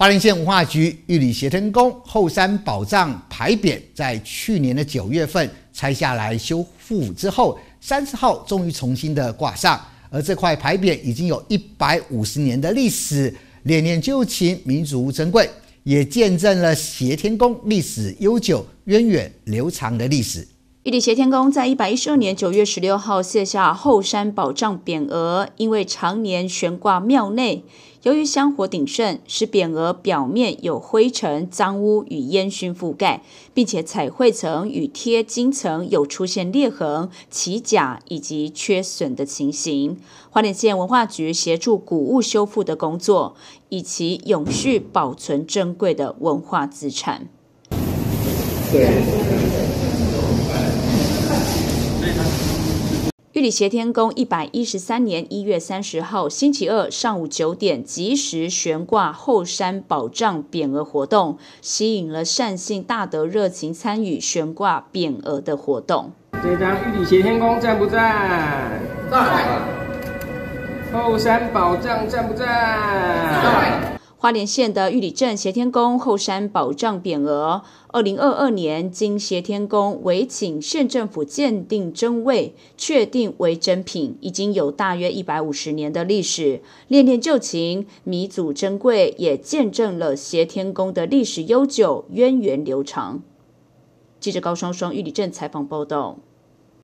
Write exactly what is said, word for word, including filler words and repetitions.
花莲县文化局玉里协天宫后山宝藏牌匾，在去年的九月份拆下来修复之后，三十号终于重新的挂上。而这块牌匾已经有一百五十年的历史，念念旧情，弥足珍贵，也见证了协天宫历史悠久、源远流长的历史。 玉里协天宫在一百一十二年九月十六号卸下后山宝藏匾额，因为常年悬挂庙内，由于香火鼎盛，使匾额表面有灰尘、脏污与烟熏覆盖，并且彩绘层与贴金层有出现裂痕、起甲以及缺损的情形。花莲县文化局协助古物修复的工作，以其永续保存珍贵的文化资产。对。玉里协天宫一百一十三年一月三十号星期二上午九点即时悬挂后山宝藏匾额活动，吸引了善信大德热情参与悬挂匾额的活动。 这张玉里协天宫赞不赞？赞。后山宝藏赞不赞？ 赞。花莲县的玉里镇协天宫后山宝藏匾额，二零二二年经协天宫委请县政府鉴定真伪，确定为真品，已经有大约一百五十年的历史。念念旧情，弥足珍贵，也见证了协天宫的历史悠久、源远流长。记者高双双玉里镇采访报道。